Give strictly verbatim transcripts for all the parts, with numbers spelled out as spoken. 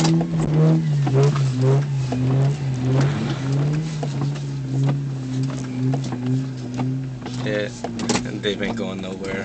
Yeah, and they've been going nowhere.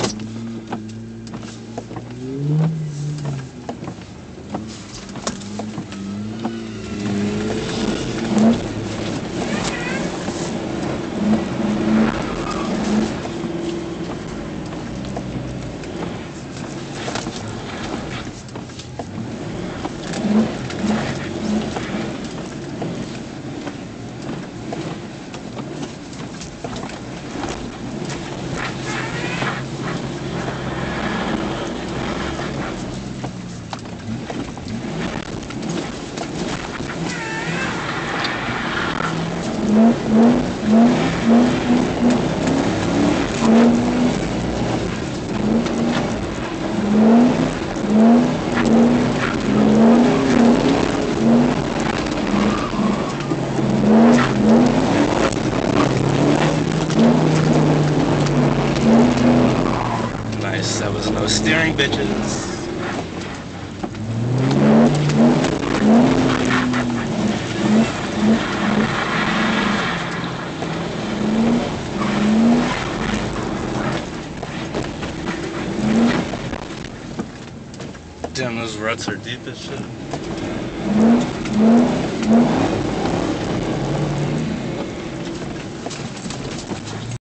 Nice, that was no steering, bitches. Damn, those ruts are deep as shit.